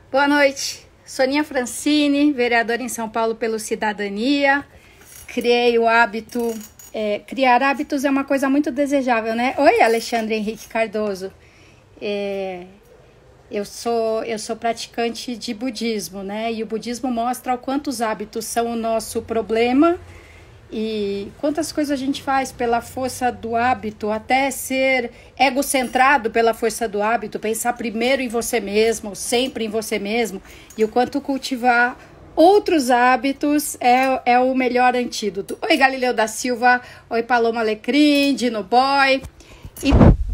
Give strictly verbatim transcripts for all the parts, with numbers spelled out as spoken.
Boa noite, Soninha Francini, vereadora em São Paulo pelo Cidadania. Criei o hábito, é, criar hábitos é uma coisa muito desejável, né? Oi, Alexandre Henrique Cardoso. É, eu, sou, eu sou praticante de budismo, né? E o budismo mostra o quanto os hábitos são o nosso problema e quantas coisas a gente faz pela força do hábito, até ser egocentrado pela força do hábito, pensar primeiro em você mesmo, sempre em você mesmo, e o quanto cultivar outros hábitos é, é o melhor antídoto. Oi, Galileu da Silva, oi, Paloma Alecrim, Dino Boy. E...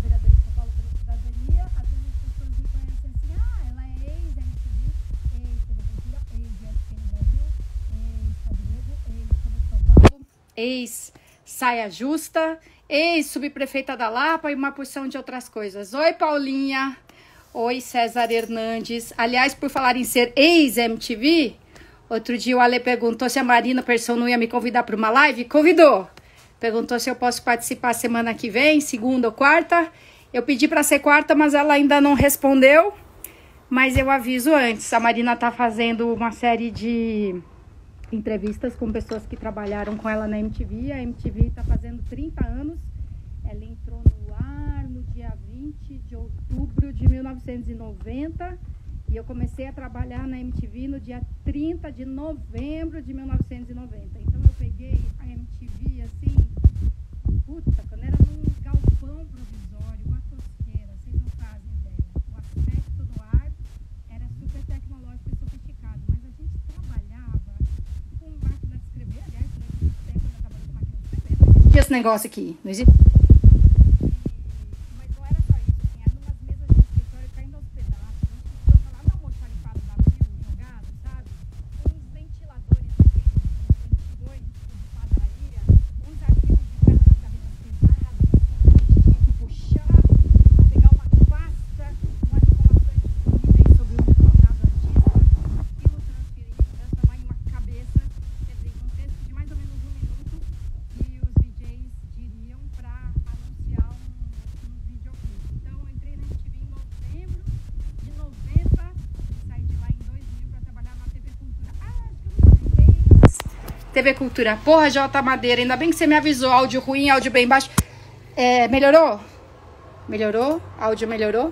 ex-saia justa, ex-subprefeita da Lapa e uma porção de outras coisas. Oi, Paulinha. Oi, César Hernandes. Aliás, por falar em ser ex-M T V, outro dia o Ale perguntou se a Marina Persson não ia me convidar para uma live. Convidou. Perguntou se eu posso participar semana que vem, segunda ou quarta. Eu pedi para ser quarta, mas ela ainda não respondeu. Mas eu aviso antes. A Marina tá fazendo uma série de entrevistas com pessoas que trabalharam com ela na M T V. A M T V está fazendo trinta anos. Ela entrou no ar no dia vinte de outubro de mil novecentos e noventa e eu comecei a trabalhar na M T V no dia trinta de novembro de mil novecentos e noventa. Então eu peguei a M T V assim, puta, quando era num galpão provisório, uma tosqueira, vocês não fazem ideia. O aspecto do ar era super tecnológico e sofisticado, mas a gente trabalhava com máquina de escrever. Aliás, durante muito tempo eu já trabalhei com máquina de escrever. Não existia esse negócio aqui, não existe. Mas não era só isso, assim, eram umas mesas de escritório caindo aos pedaços, uns que falar, não, almoxarifado da Pio jogado, sabe? Uns ventiladores daqueles, uns ventiladores de padaria, uns arquivos de cartas carretas pesadas, que a gente tinha que puxar para pegar uma pasta com as informações disponíveis sobre um determinado artista e no transferir, transformar em uma cabeça, quer dizer, um texto de mais ou menos um minuto que os V Js diriam para anunciar um, um videoclipe. Então eu entrei na M T V em novembro de noventa e saí de lá em dois mil para trabalhar na T V Cultura. Ah, acho que eu não falei. T V Cultura. Porra, J Madeira, ainda bem que você me avisou. Áudio ruim, áudio bem baixo. É, melhorou? Melhorou? Áudio melhorou?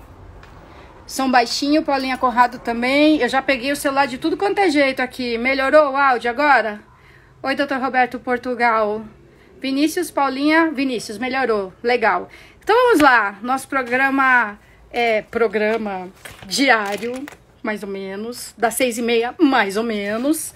Som baixinho, Paulinha Corrado também. Eu já peguei o celular de tudo quanto é jeito aqui. Melhorou o áudio agora? Oi, doutor Roberto Portugal. Vinícius, Paulinha, Vinícius, melhorou. Legal. Então vamos lá. Nosso programa é programa diário, mais ou menos. Das seis e meia, mais ou menos.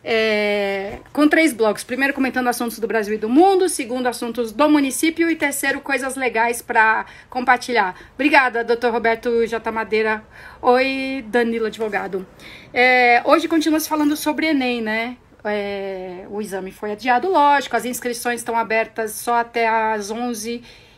É, com três blocos. Primeiro, comentando assuntos do Brasil e do mundo. Segundo, assuntos do município. E terceiro, coisas legais para compartilhar. Obrigada, doutor Roberto J. Madeira. Oi, Danilo Advogado. É, hoje continua-se falando sobre Enem, né? É, o exame foi adiado, lógico. As inscrições estão abertas só até às onze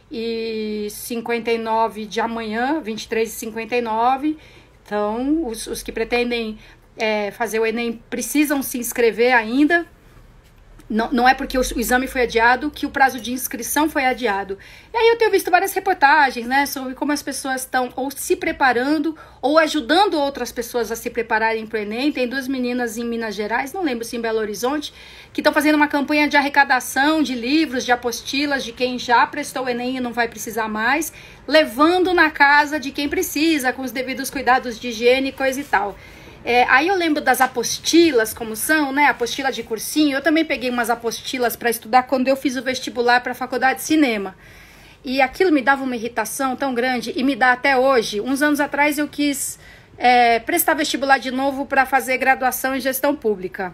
e cinquenta e nove de amanhã, vinte e três e cinquenta e nove. Então, os, os que pretendem É, fazer o Enem precisam se inscrever ainda. Não, não é porque o, o exame foi adiado que o prazo de inscrição foi adiado. E aí eu tenho visto várias reportagens, né, sobre como as pessoas estão ou se preparando ou ajudando outras pessoas a se prepararem para o Enem. Tem duas meninas em Minas Gerais, não lembro se em Belo Horizonte, que estão fazendo uma campanha de arrecadação de livros, de apostilas, de quem já prestou o Enem e não vai precisar mais, levando na casa de quem precisa, com os devidos cuidados de higiene, coisa e tal. É, aí eu lembro das apostilas, como são, né? Apostila de cursinho. Eu também peguei umas apostilas para estudar quando eu fiz o vestibular para a faculdade de cinema. E aquilo me dava uma irritação tão grande, e me dá até hoje. Uns anos atrás eu quis é, prestar vestibular de novo para fazer graduação em gestão pública.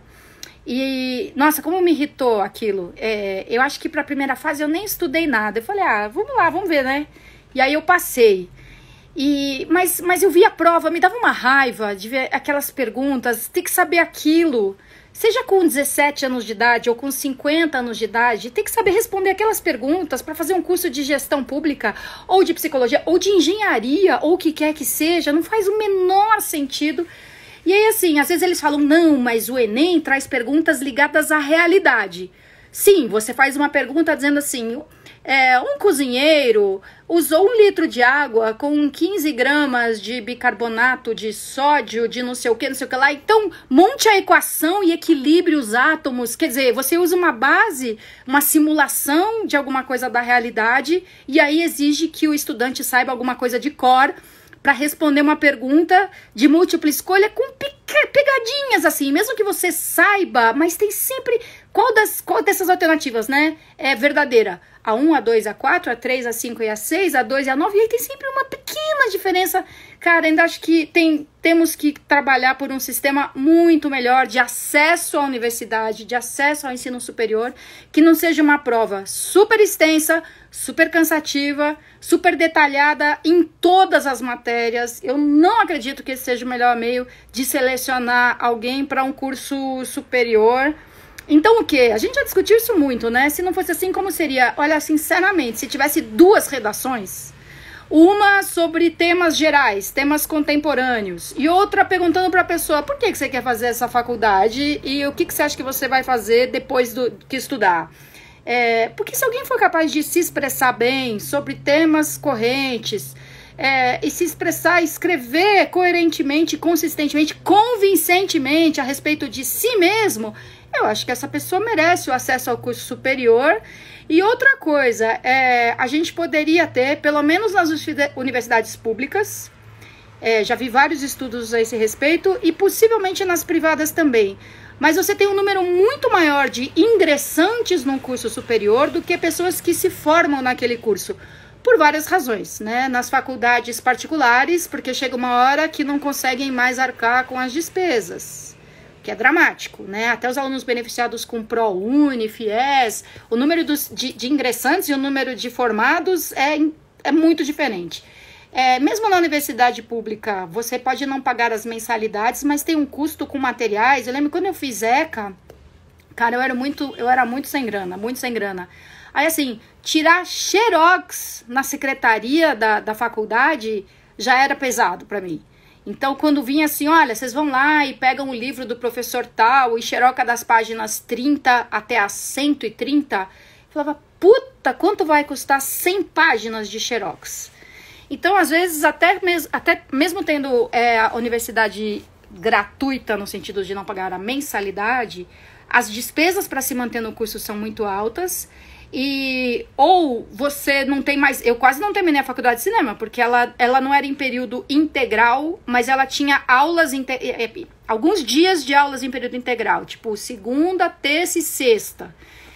E, nossa, como me irritou aquilo. É, eu acho que para a primeira fase eu nem estudei nada. Eu falei, ah, vamos lá, vamos ver, né? E aí eu passei. E, mas, mas eu vi a prova, me dava uma raiva de ver aquelas perguntas, tem que saber aquilo, seja com dezessete anos de idade ou com cinquenta anos de idade, tem que saber responder aquelas perguntas para fazer um curso de gestão pública, ou de psicologia, ou de engenharia, ou o que quer que seja, não faz o menor sentido. E aí assim, às vezes eles falam, não, mas o Enem traz perguntas ligadas à realidade. sim, você faz uma pergunta dizendo assim, é, um cozinheiro usou um litro de água com quinze gramas de bicarbonato de sódio, de não sei o que, não sei o que lá. Então, monte a equação e equilibre os átomos. Quer dizer, você usa uma base, uma simulação de alguma coisa da realidade e aí exige que o estudante saiba alguma coisa de cor para responder uma pergunta de múltipla escolha com pegadinhas, assim, mesmo que você saiba, mas tem sempre qual, das, qual dessas alternativas, né, é verdadeira. A um, a dois, a quatro, a três, a cinco e a seis, a dois e a nove, e aí tem sempre uma pequena diferença. Cara, ainda acho que tem, temos que trabalhar por um sistema muito melhor de acesso à universidade, de acesso ao ensino superior, que não seja uma prova super extensa, super cansativa, super detalhada em todas as matérias. Eu não acredito que esse seja o melhor meio de selecionar alguém para um curso superior. Então o que? A gente já discutiu isso muito, né? Se não fosse assim, como seria? Olha, sinceramente, se tivesse duas redações, uma sobre temas gerais, temas contemporâneos, e outra perguntando para a pessoa por que, que você quer fazer essa faculdade e o que, que você acha que você vai fazer depois do que estudar. É, porque se alguém for capaz de se expressar bem sobre temas correntes, é, e se expressar, escrever coerentemente, consistentemente, convincentemente a respeito de si mesmo, eu acho que essa pessoa merece o acesso ao curso superior. E outra coisa, é, a gente poderia ter, pelo menos nas universidades públicas, é, já vi vários estudos a esse respeito, e possivelmente nas privadas também, mas você tem um número muito maior de ingressantes num curso superior do que pessoas que se formam naquele curso, por várias razões, né? Nas faculdades particulares, porque chega uma hora que não conseguem mais arcar com as despesas, que é dramático, né? Até os alunos beneficiados com ProUni, FIES, o número dos, de, de ingressantes e o número de formados é, é muito diferente. É, mesmo na universidade pública, você pode não pagar as mensalidades, mas tem um custo com materiais. Eu lembro quando eu fiz ECA, cara, eu era muito, eu era muito sem grana, muito sem grana. Aí, assim, tirar xerox na secretaria da, da faculdade já era pesado para mim. Então, quando vinha assim, olha, vocês vão lá e pegam o livro do professor tal e xeroca das páginas trinta até as cento e trinta, eu falava, puta, quanto vai custar cem páginas de xerox? Então, às vezes, até, mes até mesmo tendo é, a universidade gratuita, no sentido de não pagar a mensalidade, as despesas para se manter no curso são muito altas. E ou você não tem mais... Eu quase não terminei a faculdade de cinema, porque ela, ela não era em período integral, mas ela tinha aulas... Inte, alguns dias de aulas em período integral, tipo segunda, terça e sexta.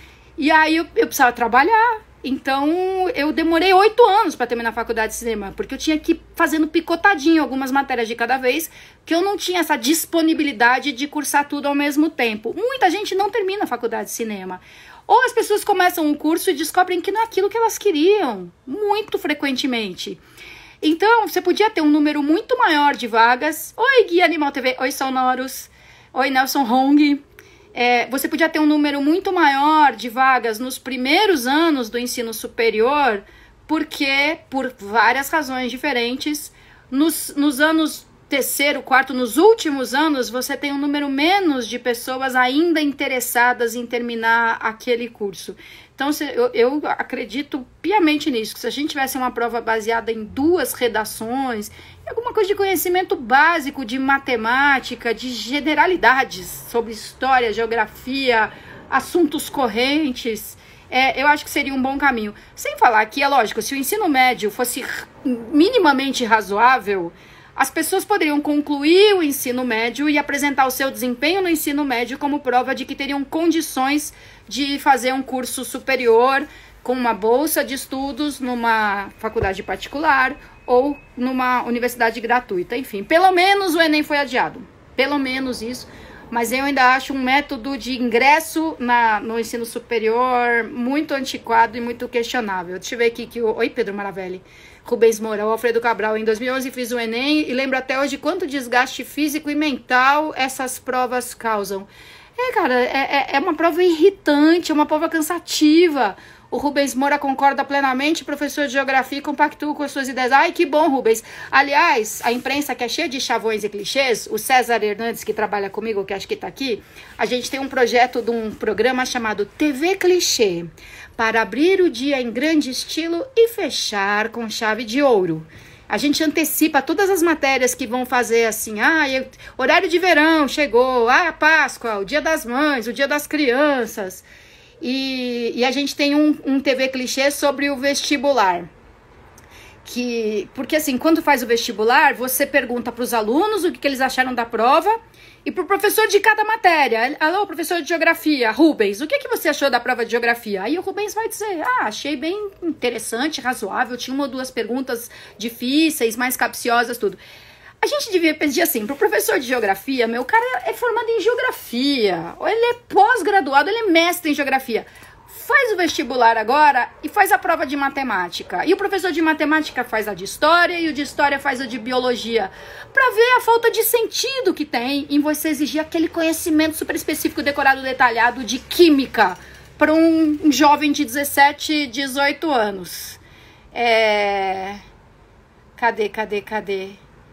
E aí eu, eu precisava trabalhar. Então, eu demorei oito anos para terminar a faculdade de cinema, porque eu tinha que ir fazendo picotadinho algumas matérias de cada vez, que eu não tinha essa disponibilidade de cursar tudo ao mesmo tempo. Muita gente não termina a faculdade de cinema. Ou as pessoas começam um curso e descobrem que não é aquilo que elas queriam, muito frequentemente. Então, você podia ter um número muito maior de vagas. Oi, Guia Animal T V. Oi, Sonoros. Oi, Nelson Hong. É, você podia ter um número muito maior de vagas nos primeiros anos do ensino superior, porque, por várias razões diferentes, nos, nos anos terceiro, quarto, nos últimos anos, você tem um número menos de pessoas ainda interessadas em terminar aquele curso. Então, se, eu, eu acredito piamente nisso, que se a gente tivesse uma prova baseada em duas redações, alguma coisa de conhecimento básico de matemática, de generalidades sobre história, geografia, assuntos correntes, é, eu acho que seria um bom caminho. Sem falar que, é lógico, se o ensino médio fosse minimamente razoável, as pessoas poderiam concluir o ensino médio e apresentar o seu desempenho no ensino médio como prova de que teriam condições de fazer um curso superior com uma bolsa de estudos numa faculdade particular ou numa universidade gratuita. Enfim, pelo menos o Enem foi adiado. Pelo menos isso. Mas eu ainda acho um método de ingresso na, no ensino superior muito antiquado e muito questionável. Deixa eu ver aqui que o... Oi, Pedro Maravelli. Rubens Moura, o Alfredo Cabral. Em dois mil e onze fiz o Enem e lembro até hoje quanto desgaste físico e mental essas provas causam. É, cara, é, é uma prova irritante, é uma prova cansativa. O Rubens Moura concorda plenamente, professor de geografia, compactua com as suas ideias. Ai, que bom, Rubens. Aliás, a imprensa que é cheia de chavões e clichês, o César Hernandes, que trabalha comigo, que acho que está aqui, a gente tem um projeto de um programa chamado T V Clichê, para abrir o dia em grande estilo e fechar com chave de ouro. A gente antecipa todas as matérias que vão fazer assim, ah, eu, horário de verão chegou, ah, Páscoa, o dia das mães, o dia das crianças. E, e a gente tem um, um T V clichê sobre o vestibular. Que, porque assim, quando faz o vestibular, você pergunta para os alunos o que, que eles acharam da prova e para o professor de cada matéria. Alô, professor de geografia, Rubens, o que, que você achou da prova de geografia? Aí o Rubens vai dizer, ah, achei bem interessante, razoável, tinha uma ou duas perguntas difíceis, mais capciosas, tudo. A gente devia pedir assim, pro professor de geografia, meu, o cara é formado em geografia, ou ele é pós-graduado, ele é mestre em geografia. Faz o vestibular agora e faz a prova de matemática. E o professor de matemática faz a de história e o de história faz a de biologia. Pra ver a falta de sentido que tem em você exigir aquele conhecimento super específico, decorado, detalhado de química para um, um jovem de dezessete, dezoito anos. É... Cadê, cadê, cadê?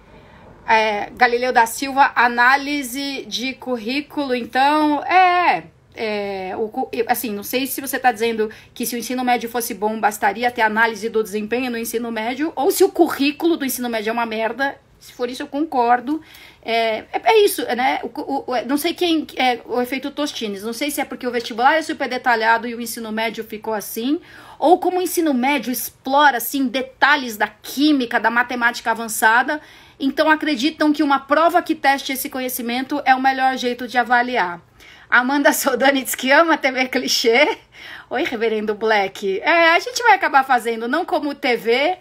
É, Galileu da Silva, análise de currículo, então, é, é o, assim, não sei se você está dizendo que se o ensino médio fosse bom, bastaria ter análise do desempenho no ensino médio, ou se o currículo do ensino médio é uma merda. Se for isso, eu concordo. É, é, é isso, né? O, o, não sei quem é o efeito Tostines. Não sei se é porque o vestibular é super detalhado e o ensino médio ficou assim, ou como o ensino médio explora, assim, detalhes da química, da matemática avançada. Então acreditam que uma prova que teste esse conhecimento é o melhor jeito de avaliar. Amanda Soldani diz que ama T V clichê. Oi, reverendo Black. É, a gente vai acabar fazendo, não como T V,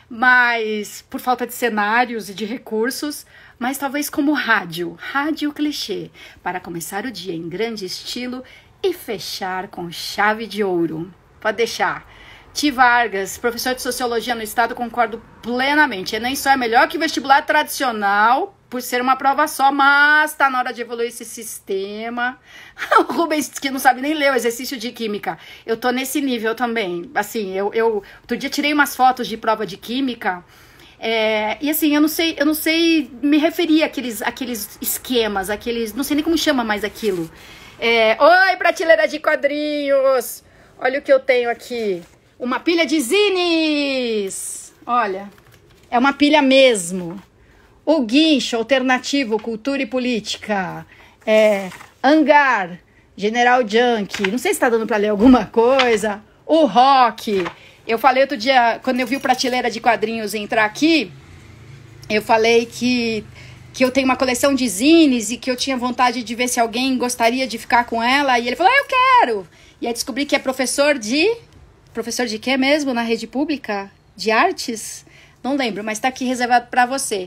mas por falta de cenários e de recursos, mas talvez como rádio. Rádio clichê, para começar o dia em grande estilo e fechar com chave de ouro. Pode deixar. Ti Vargas, professor de Sociologia no Estado, concordo plenamente. Enem só é melhor que o vestibular tradicional, por ser uma prova só, mas tá na hora de evoluir esse sistema. O Rubens, que não sabe nem ler o exercício de química. Eu tô nesse nível também. Assim, eu, eu outro dia tirei umas fotos de prova de química, é, e assim, eu não sei, eu não sei me referir àqueles, àqueles esquemas, aqueles, não sei nem como chama mais aquilo. É, oi, prateleira de quadrinhos! Olha o que eu tenho aqui. Uma pilha de zines! Olha, é uma pilha mesmo. O Guincho, Alternativo, Cultura e Política. É, Hangar, General Junk. Não sei se tá dando pra ler alguma coisa. O Rock. Eu falei outro dia, quando eu vi o Prateleira de Quadrinhos entrar aqui, eu falei que, que eu tenho uma coleção de zines e que eu tinha vontade de ver se alguém gostaria de ficar com ela. E ele falou, ah, eu quero! E aí descobri que é professor de... Professor de quê mesmo? Na rede pública? De artes? Não lembro, mas tá aqui reservado para você.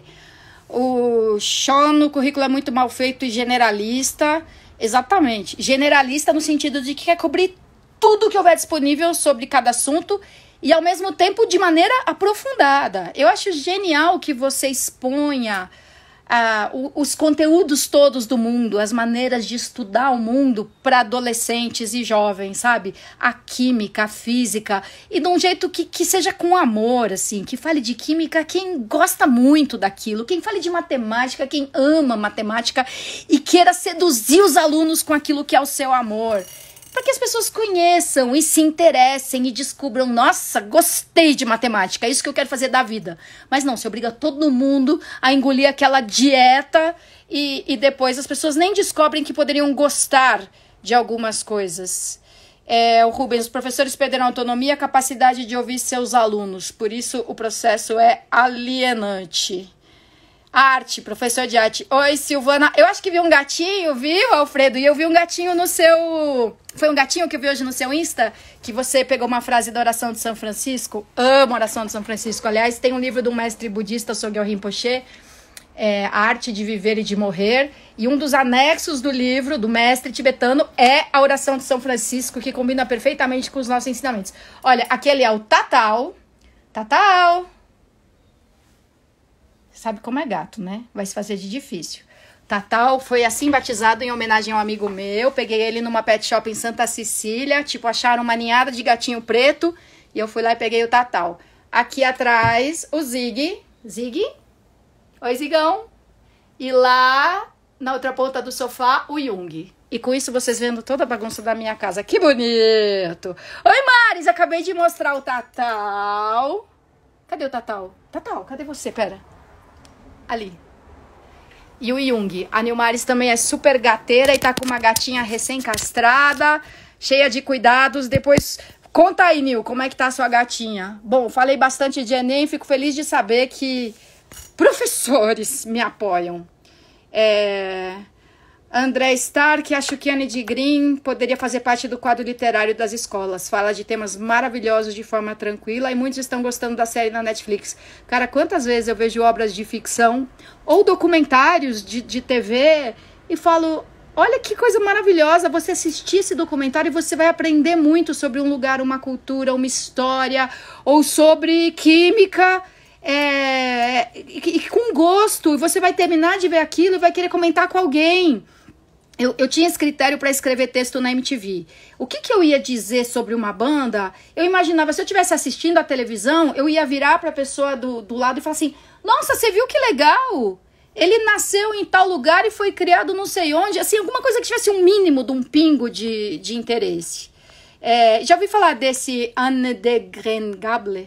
O Sean, o currículo é muito mal feito e generalista. Exatamente. Generalista no sentido de que quer cobrir tudo que houver disponível sobre cada assunto e, ao mesmo tempo, de maneira aprofundada. Eu acho genial que você exponha Uh, os conteúdos todos do mundo, as maneiras de estudar o mundo para adolescentes e jovens, sabe? A química, a física, e de um jeito que, que seja com amor, assim, que fale de química quem gosta muito daquilo, quem fale de matemática, quem ama matemática e queira seduzir os alunos com aquilo que é o seu amor. Para que as pessoas conheçam e se interessem e descubram, nossa, gostei de matemática, é isso que eu quero fazer da vida. Mas não, você obriga todo mundo a engolir aquela dieta e, e depois as pessoas nem descobrem que poderiam gostar de algumas coisas. É, o Rubens, os professores perderam a autonomia e a capacidade de ouvir seus alunos, por isso o processo é alienante. Arte, professor de arte. Oi, Silvana. Eu acho que vi um gatinho, viu, Alfredo? E eu vi um gatinho no seu... Foi um gatinho que eu vi hoje no seu Insta? Que você pegou uma frase da oração de São Francisco. Amo a oração de São Francisco. Aliás, tem um livro do mestre budista, Sogyal Rinpoche, é, A Arte de Viver e de Morrer. E um dos anexos do livro, do mestre tibetano, é a oração de São Francisco, que combina perfeitamente com os nossos ensinamentos. Olha, aquele é o Tatal. Tatal. Sabe como é gato, né? Vai se fazer de difícil. Tatal foi assim batizado em homenagem a um amigo meu. Peguei ele numa pet shop em Santa Cecília. Tipo, acharam uma ninhada de gatinho preto. E eu fui lá e peguei o Tatal. Aqui atrás, o Zig. Zig? Oi, Zigão. E lá, na outra ponta do sofá, o Jung. E com isso, vocês vendo toda a bagunça da minha casa. Que bonito! Oi, Maris! Acabei de mostrar o Tatal. Cadê o Tatal? Tatal, cadê você? Pera. Ali. E o Jung. A Nilmaris também é super gateira e tá com uma gatinha recém-castrada, cheia de cuidados. Depois, conta aí, Nil, como é que tá a sua gatinha? Bom, falei bastante de Enem, fico feliz de saber que professores me apoiam. É... André Stark, acho que Anne de Green poderia fazer parte do quadro literário das escolas. Fala de temas maravilhosos de forma tranquila e muitos estão gostando da série na Netflix. Cara, quantas vezes eu vejo obras de ficção ou documentários de, de T V e falo, olha que coisa maravilhosa você assistir esse documentário e você vai aprender muito sobre um lugar, uma cultura, uma história ou sobre química. É, e, e com gosto, e você vai terminar de ver aquilo e vai querer comentar com alguém. Eu, eu tinha esse critério para escrever texto na M T V. O que, que eu ia dizer sobre uma banda? Eu imaginava, se eu estivesse assistindo a televisão, eu ia virar para a pessoa do, do lado e falar assim, nossa, você viu que legal? Ele nasceu em tal lugar e foi criado não sei onde. Assim, alguma coisa que tivesse um mínimo de um pingo de, de interesse. É, já ouvi falar desse Anne de Grengable?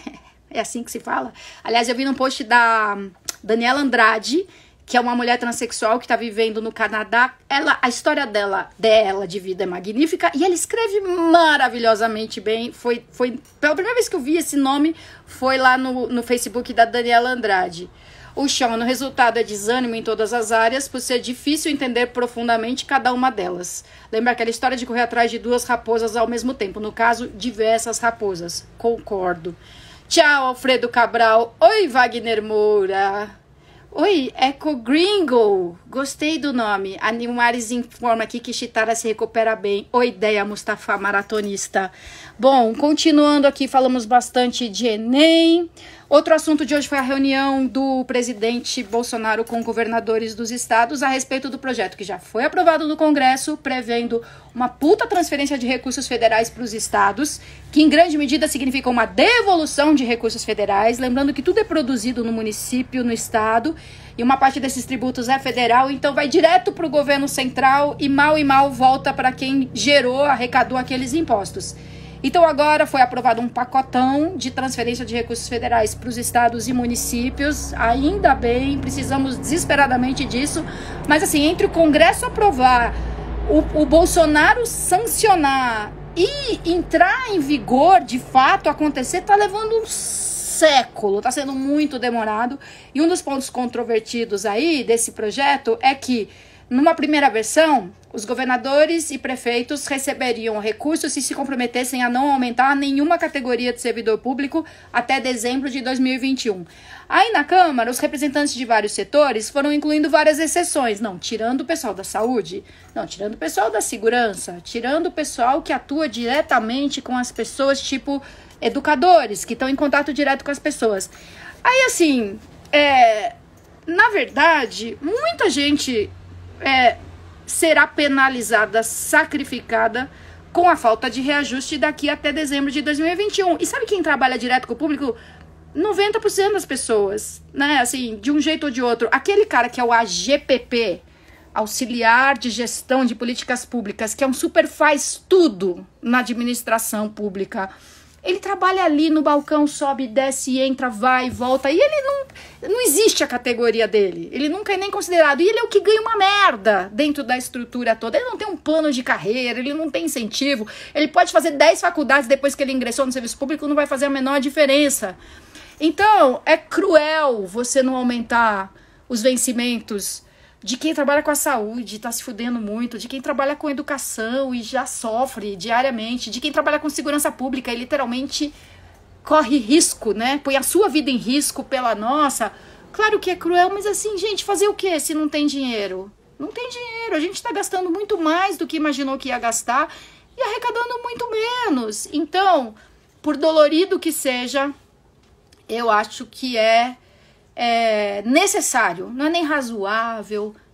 É assim que se fala? Aliás, eu vi num post da Daniela Andrade, que é uma mulher transexual que está vivendo no Canadá. Ela, a história dela, dela de vida é magnífica e ela escreve maravilhosamente bem. Foi, foi, pela primeira vez que eu vi esse nome, foi lá no, no Facebook da Daniela Andrade. O Sean, no resultado, é desânimo em todas as áreas, por ser difícil entender profundamente cada uma delas. Lembra aquela história de correr atrás de duas raposas ao mesmo tempo? No caso, diversas raposas. Concordo. Tchau, Alfredo Cabral. Oi, Wagner Moura. Oi, Eco Gringo. Gostei do nome. A Nilmaris informa aqui que Chitara se recupera bem. Oi, ideia, Mustafa, maratonista. Bom, continuando aqui, falamos bastante de Enem. Outro assunto de hoje foi a reunião do presidente Bolsonaro com governadores dos estados a respeito do projeto que já foi aprovado no Congresso, prevendo uma puta transferência de recursos federais para os estados, que em grande medida significa uma devolução de recursos federais, lembrando que tudo é produzido no município, no estado, e uma parte desses tributos é federal, então vai direto para o governo central e mal e mal volta para quem gerou, arrecadou aqueles impostos. Então agora foi aprovado um pacotão de transferência de recursos federais para os estados e municípios, ainda bem, precisamos desesperadamente disso, mas assim, entre o Congresso aprovar, o, o Bolsonaro sancionar e entrar em vigor, de fato, acontecer, tá levando um século, tá sendo muito demorado, e um dos pontos controvertidos aí desse projeto é que, numa primeira versão, os governadores e prefeitos receberiam recursos se se comprometessem a não aumentar nenhuma categoria de servidor público até dezembro de dois mil e vinte e um. Aí na Câmara, os representantes de vários setores foram incluindo várias exceções. Não, tirando o pessoal da saúde, não, tirando o pessoal da segurança, tirando o pessoal que atua diretamente com as pessoas, tipo educadores, que estão em contato direto com as pessoas. Aí assim, é, na verdade, muita gente... É, será penalizada, sacrificada com a falta de reajuste daqui até dezembro de dois mil e vinte e um. E sabe quem trabalha direto com o público? noventa por cento das pessoas, né? Assim, de um jeito ou de outro. Aquele cara que é o A G P P, Auxiliar de Gestão de Políticas Públicas, que é um super faz tudo na administração pública. Ele trabalha ali no balcão, sobe, desce, entra, vai, volta. E ele não... Não existe a categoria dele. Ele nunca é nem considerado. E ele é o que ganha uma merda dentro da estrutura toda. Ele não tem um plano de carreira, ele não tem incentivo. Ele pode fazer dez faculdades depois que ele ingressou no serviço público, não vai fazer a menor diferença. Então, é cruel você não aumentar os vencimentos de quem trabalha com a saúde, tá se fudendo muito, de quem trabalha com educação e já sofre diariamente, de quem trabalha com segurança pública e literalmente corre risco, né? Põe a sua vida em risco pela nossa. Claro que é cruel, mas assim, gente, fazer o quê se não tem dinheiro? Não tem dinheiro, a gente tá gastando muito mais do que imaginou que ia gastar e arrecadando muito menos. Então, por dolorido que seja, eu acho que é... É necessário, não é nem razoável,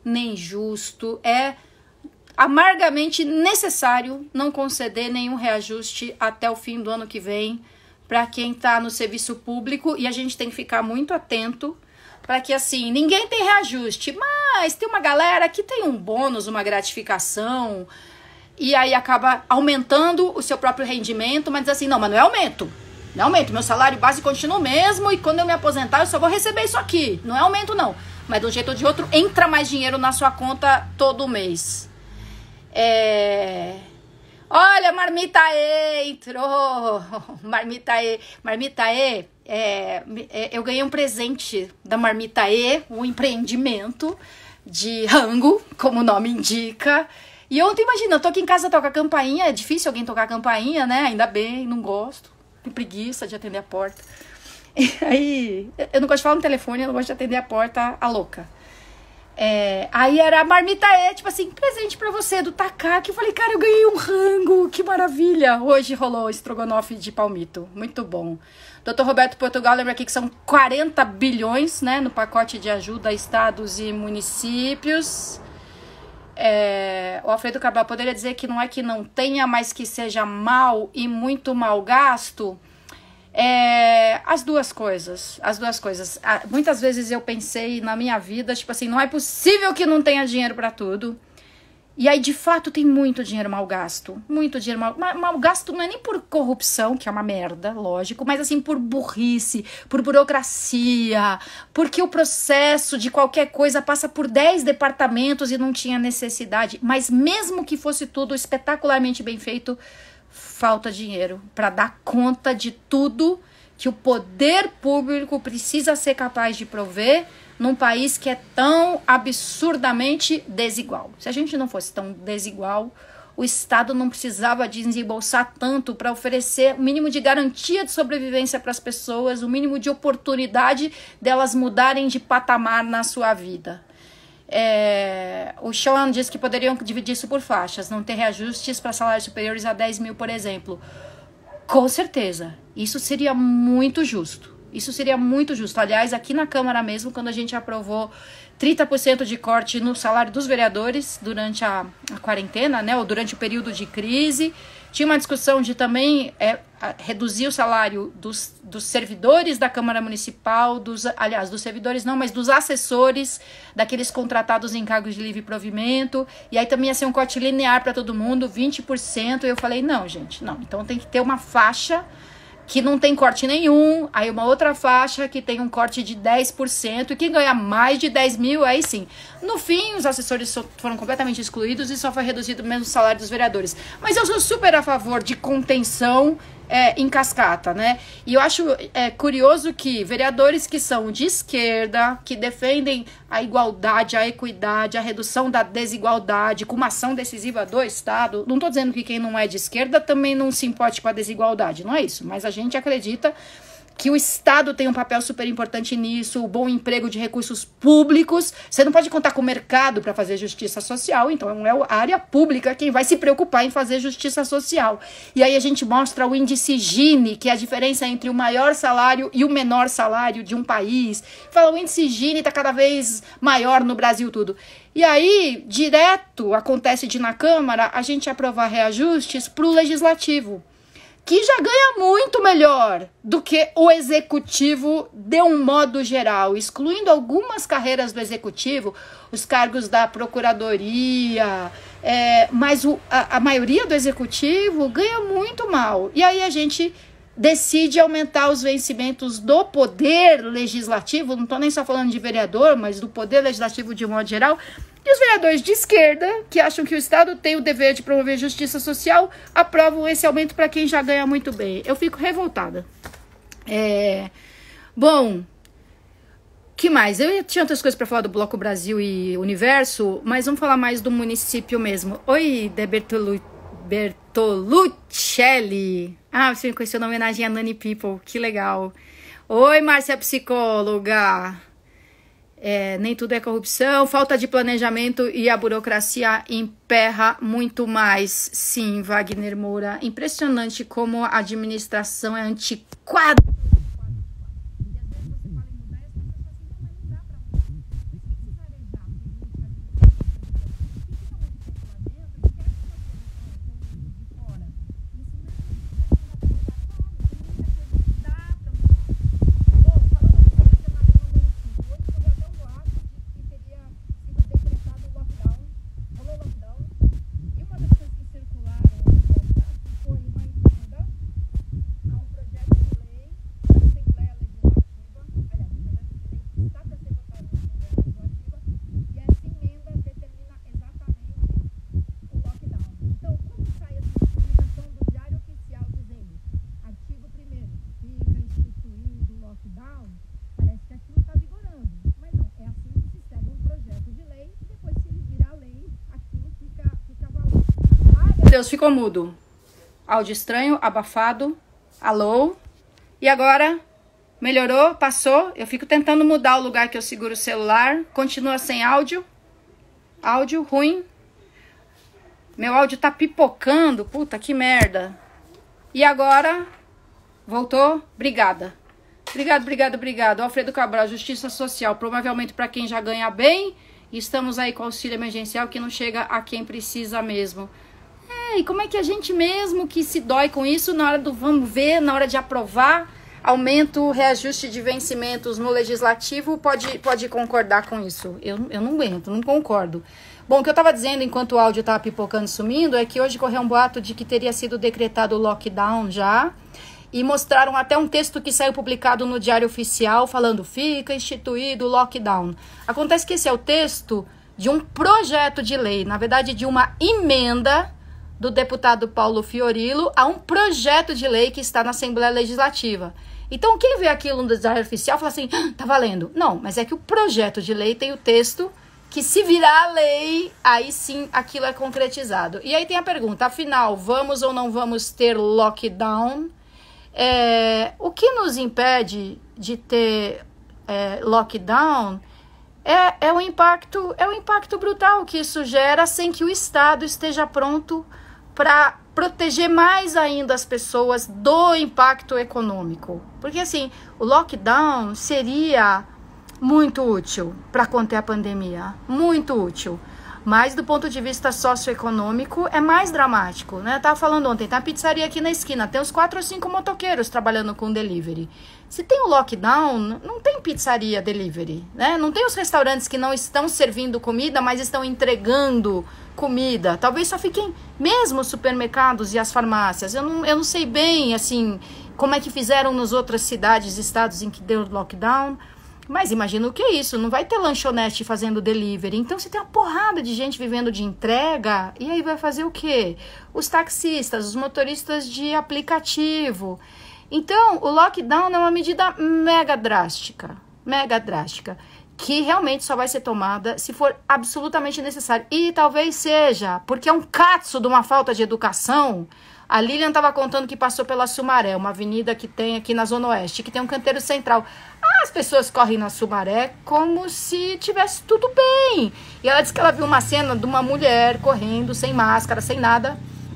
nem justo, é amargamente necessário não conceder nenhum reajuste até o fim do ano que vem para quem está no serviço público, e a gente tem que ficar muito atento para que, assim, ninguém tem reajuste, mas tem uma galera que tem um bônus, uma gratificação, e aí acaba aumentando o seu próprio rendimento, mas diz assim, não, mas não é aumento, não é aumento, meu salário base continua o mesmo, e quando eu me aposentar eu só vou receber isso aqui, não é aumento não, mas de um jeito ou de outro entra mais dinheiro na sua conta todo mês. É... Olha, Marmita E entrou, Marmita E, Marmita E, é, é, eu ganhei um presente da Marmita E, um empreendimento de rango, como o nome indica. E ontem, imagina, eu tô aqui em casa, toco a campainha, é difícil alguém tocar a campainha, né? Ainda bem, não gosto, tenho preguiça de atender a porta. E aí, eu não gosto de falar no telefone, eu não gosto de atender a porta, a louca. É, aí era a Marmita E, tipo assim, presente pra você do Takaki. Eu falei, cara, eu ganhei um rango, que maravilha. Hoje rolou estrogonofe de palmito, muito bom. doutor Roberto Portugal lembra aqui que são quarenta bilhões, né, no pacote de ajuda a estados e municípios. É, o Alfredo Cabral poderia dizer que não é que não tenha, mas que seja mal e muito mal gasto. É, as duas coisas, as duas coisas. Muitas vezes eu pensei na minha vida, tipo assim, não é possível que não tenha dinheiro pra tudo. E aí, de fato, tem muito dinheiro mal gasto. Muito dinheiro mal, mal gasto não é nem por corrupção, que é uma merda, lógico, mas assim, por burrice, por burocracia, porque o processo de qualquer coisa passa por dez departamentos e não tinha necessidade. Mas mesmo que fosse tudo espetacularmente bem feito, falta dinheiro para dar conta de tudo que o poder público precisa ser capaz de prover num país que é tão absurdamente desigual. Se a gente não fosse tão desigual, o Estado não precisava desembolsar tanto para oferecer o mínimo de garantia de sobrevivência para as pessoas, o mínimo de oportunidade delas mudarem de patamar na sua vida. É, o Sean disse que poderiam dividir isso por faixas, não ter reajustes para salários superiores a dez mil, por exemplo. Com certeza, isso seria muito justo. Isso seria muito justo. Aliás, aqui na Câmara mesmo, quando a gente aprovou trinta por cento de corte no salário dos vereadores durante a, a quarentena, né, ou durante o período de crise, tinha uma discussão de também é, reduzir o salário dos, dos servidores da Câmara Municipal, dos, aliás, dos servidores não, mas dos assessores, daqueles contratados em cargos de livre provimento, e aí também ia ser um corte linear para todo mundo, vinte por cento, e eu falei, não, gente, não, então tem que ter uma faixa que não tem corte nenhum, aí uma outra faixa que tem um corte de dez por cento, e quem ganha mais de dez mil, aí sim. No fim, os assessores foram completamente excluídos e só foi reduzido mesmo o salário dos vereadores. Mas eu sou super a favor de contenção é, em cascata, né? E eu acho é, curioso que vereadores que são de esquerda, que defendem a igualdade, a equidade, a redução da desigualdade, com uma ação decisiva do Estado, não estou dizendo que quem não é de esquerda também não se importe com a desigualdade, não é isso, mas a gente acredita que o Estado tem um papel super importante nisso, o bom emprego de recursos públicos. Você não pode contar com o mercado para fazer justiça social, então é a área pública quem vai se preocupar em fazer justiça social. E aí a gente mostra o índice Gini, que é a diferença entre o maior salário e o menor salário de um país. Fala, o índice Gini está cada vez maior no Brasil tudo. E aí, direto, acontece de na Câmara a gente aprovar reajustes para o Legislativo, que já ganha muito melhor do que o Executivo de um modo geral, excluindo algumas carreiras do Executivo, os cargos da Procuradoria, é, mas o, a, a maioria do Executivo ganha muito mal. E aí a gente decide aumentar os vencimentos do Poder Legislativo, não estou nem só falando de vereador, mas do Poder Legislativo de um modo geral. E os vereadores de esquerda, que acham que o Estado tem o dever de promover justiça social, aprovam esse aumento para quem já ganha muito bem. Eu fico revoltada. É... Bom, que mais? Eu tinha outras coisas para falar do Bloco Brasil e Universo, mas vamos falar mais do município mesmo. Oi, De Bertolu... Bertoluccelli. Ah, você me conheceu na homenagem a Nani People, que legal. Oi, Márcia Psicóloga. É, nem tudo é corrupção, falta de planejamento e a burocracia emperra muito mais. Sim, Wagner Moura, impressionante como a administração é antiquada. Deus, ficou mudo. Áudio estranho, abafado. Alô? E agora? Melhorou? Passou? Eu fico tentando mudar o lugar que eu seguro o celular. Continua sem áudio. Áudio ruim. Meu áudio tá pipocando. Puta, que merda. E agora? Voltou? Obrigada. Obrigado, obrigado, obrigado. Alfredo Cabral, Justiça Social. Provavelmente para quem já ganha bem. E estamos aí com auxílio emergencial que não chega a quem precisa mesmo. É, e como é que a gente mesmo que se dói com isso na hora do vamos ver, na hora de aprovar, aumento, reajuste de vencimentos no legislativo, pode, pode concordar com isso? Eu, eu não aguento, não concordo. Bom, o que eu estava dizendo enquanto o áudio estava pipocando e sumindo é que hoje correu um boato de que teria sido decretado o lockdown já. E mostraram até um texto que saiu publicado no Diário Oficial falando fica instituído o lockdown. Acontece que esse é o texto de um projeto de lei, na verdade de uma emenda do deputado Paulo Fiorilo a um projeto de lei que está na Assembleia Legislativa. Então quem vê aquilo no Diário Oficial fala assim, ah, tá valendo. Não, mas é que o projeto de lei tem o texto que se virar a lei, aí sim aquilo é concretizado. E aí tem a pergunta, afinal, vamos ou não vamos ter lockdown? É, o que nos impede de ter é, lockdown é, é, o impacto, é o impacto brutal que isso gera sem que o Estado esteja pronto para proteger mais ainda as pessoas do impacto econômico. Porque assim, o lockdown seria muito útil para conter a pandemia, muito útil. Mas do ponto de vista socioeconômico é mais dramático, né? Eu tava falando ontem, tem uma pizzaria aqui na esquina, tem uns quatro ou cinco motoqueiros trabalhando com delivery. Se tem o lockdown, não tem pizzaria delivery, né? Não tem os restaurantes que não estão servindo comida, mas estão entregando comida. Talvez só fiquem mesmo os supermercados e as farmácias. Eu não, eu não sei bem, assim, como é que fizeram nas outras cidades e estados em que deu lockdown. Mas imagina o que é isso, não vai ter lanchonete fazendo delivery, então você tem uma porrada de gente vivendo de entrega, e aí vai fazer o quê? Os taxistas, os motoristas de aplicativo. Então, o lockdown é uma medida mega drástica, mega drástica, que realmente só vai ser tomada se for absolutamente necessário. E talvez seja, porque é um catso de uma falta de educação. A Lilian estava contando que passou pela Sumaré, uma avenida que tem aqui na Zona Oeste, que tem um canteiro central. As pessoas correm na Sumaré como se tivesse tudo bem. E ela disse que ela viu uma cena de uma mulher correndo, sem máscara, sem nada.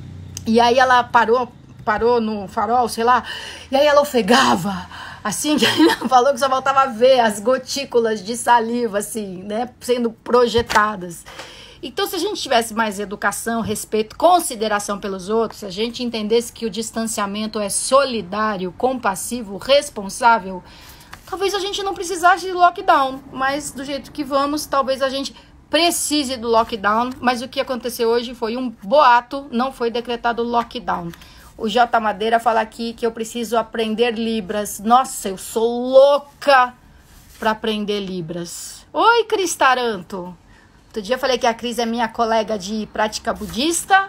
E aí ela parou, parou no farol, sei lá, e aí ela ofegava. Assim, que ela falou que só voltava a ver as gotículas de saliva, assim, né, sendo projetadas. Então, se a gente tivesse mais educação, respeito, consideração pelos outros, se a gente entendesse que o distanciamento é solidário, compassivo, responsável, talvez a gente não precisasse de lockdown, mas do jeito que vamos, talvez a gente precise do lockdown, mas o que aconteceu hoje foi um boato, não foi decretado lockdown. O J. Madeira fala aqui que eu preciso aprender Libras. Nossa, eu sou louca para aprender Libras. Oi, Cris Taranto. Outro dia eu falei que a Cris é minha colega de prática budista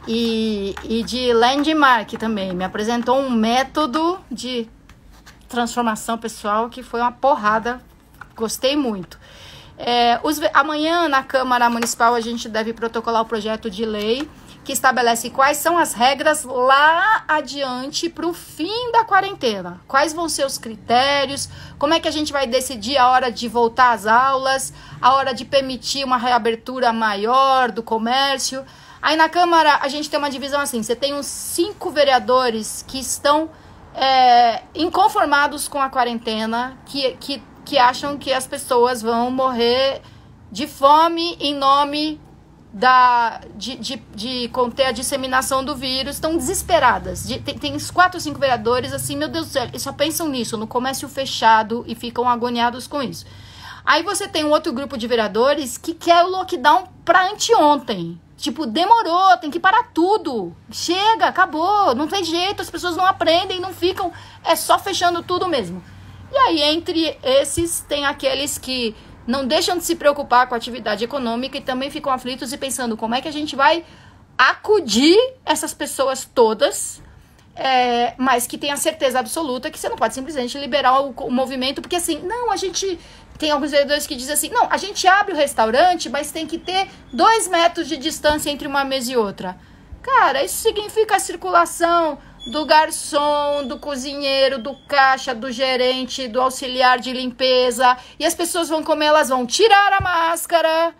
e, e de landmark também. Me apresentou um método de transformação pessoal que foi uma porrada. Gostei muito. É, os, amanhã na Câmara Municipal a gente deve protocolar o projeto de lei que estabelece quais são as regras lá adiante para o fim da quarentena. Quais vão ser os critérios, como é que a gente vai decidir a hora de voltar às aulas, a hora de permitir uma reabertura maior do comércio. Aí na Câmara a gente tem uma divisão assim, você tem uns cinco vereadores que estão é, inconformados com a quarentena, que, que, que acham que as pessoas vão morrer de fome em nome Da, de, de, de conter a disseminação do vírus, estão desesperadas. De, tem, tem uns quatro ou cinco vereadores assim, meu Deus do céu, eles só pensam nisso, no comércio fechado e ficam agoniados com isso. Aí você tem um outro grupo de vereadores que quer o lockdown para anteontem. Tipo, demorou, tem que parar tudo. Chega, acabou, não tem jeito, as pessoas não aprendem, não ficam, é só fechando tudo mesmo. E aí, entre esses, tem aqueles que não deixam de se preocupar com a atividade econômica e também ficam aflitos e pensando como é que a gente vai acudir essas pessoas todas, é, mas que tem a certeza absoluta que você não pode simplesmente liberar o, o movimento, porque assim, não, a gente... Tem alguns vereadores que dizem assim, não, a gente abre o restaurante, mas tem que ter dois metros de distância entre uma mesa e outra. Cara, isso significa a circulação do garçom, do cozinheiro, do caixa, do gerente, do auxiliar de limpeza. E as pessoas vão comer, elas vão tirar a máscara.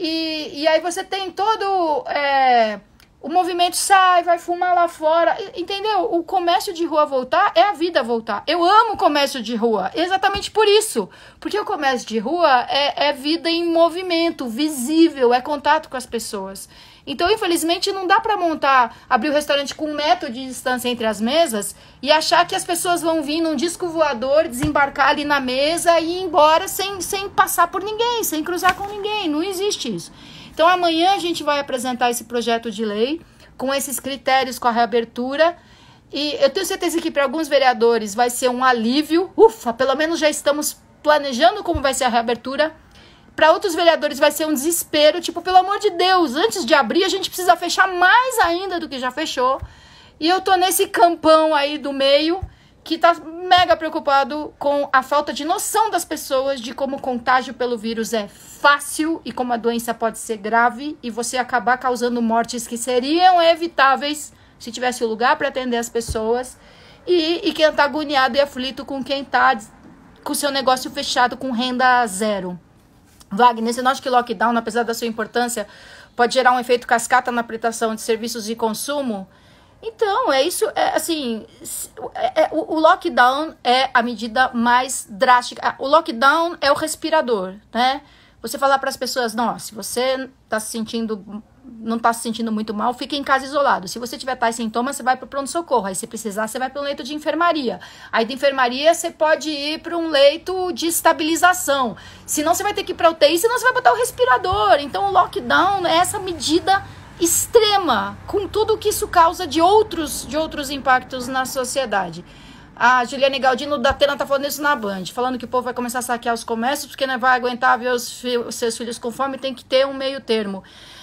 E, e aí você tem todo... É, o movimento sai, vai fumar lá fora. Entendeu? O comércio de rua voltar é a vida voltar. Eu amo o comércio de rua. Exatamente por isso. Porque o comércio de rua é, é vida em movimento, visível, é contato com as pessoas. Então, infelizmente, não dá para montar, abrir o restaurante com um metro de distância entre as mesas e achar que as pessoas vão vir num disco voador, desembarcar ali na mesa e ir embora sem, sem passar por ninguém, sem cruzar com ninguém. Não existe isso. Então, amanhã a gente vai apresentar esse projeto de lei com esses critérios, com a reabertura. E eu tenho certeza que para alguns vereadores vai ser um alívio. Ufa, pelo menos já estamos planejando como vai ser a reabertura. Para outros vereadores vai ser um desespero, tipo, pelo amor de Deus, antes de abrir a gente precisa fechar mais ainda do que já fechou. E eu tô nesse campão aí do meio que tá mega preocupado com a falta de noção das pessoas de como o contágio pelo vírus é fácil e como a doença pode ser grave e você acabar causando mortes que seriam evitáveis se tivesse lugar para atender as pessoas. E, e quem tá agoniado e aflito com quem tá com seu negócio fechado com renda zero. Wagner, você não acha que lockdown, apesar da sua importância, pode gerar um efeito cascata na prestação de serviços de consumo? Então, é isso, é, assim, é, é, o, o lockdown é a medida mais drástica. O lockdown é o respirador, né? Você falar para as pessoas, não, se você tá se sentindo, não está se sentindo muito mal, fique em casa isolado. Se você tiver tais sintomas, você vai para o pronto-socorro. Aí, se precisar, você vai para um leito de enfermaria. Aí, de enfermaria, você pode ir para um leito de estabilização. Senão, você vai ter que ir para U T I, senão você vai botar o respirador. Então, o lockdown é essa medida extrema, com tudo que isso causa de outros, de outros impactos na sociedade. A Juliane Galdino da Atena tá falando isso na Band, falando que o povo vai começar a saquear os comércios, porque não vai aguentar ver os, fi- os seus filhos com fome, tem que ter um meio termo.